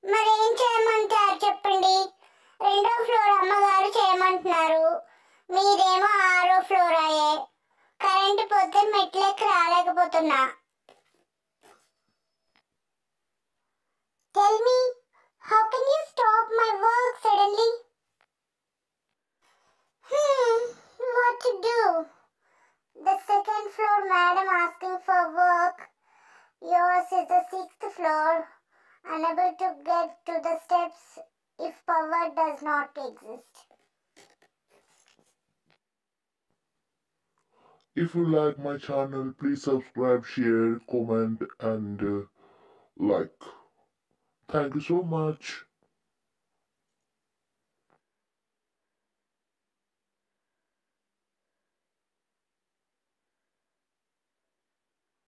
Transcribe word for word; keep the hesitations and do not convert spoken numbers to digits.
మరేం చేయమంటారు చెప్పండి? రెండో ఫ్లోర్ అమ్మగారు చేయమంటున్నారు, మీరేమో ఆరో ఫ్లోర్ అయ్యే. కరెంటు పోతే మెట్లెక్కి రాలేకపోతున్నా. Tell me, how can you stop my work suddenly? Hmm, what to do? The second floor madam asking for work. Yours is the sixth floor, unable to get to the steps if power does not exist. If you like my channel, please subscribe, share, comment and uh, like. Thank you so much.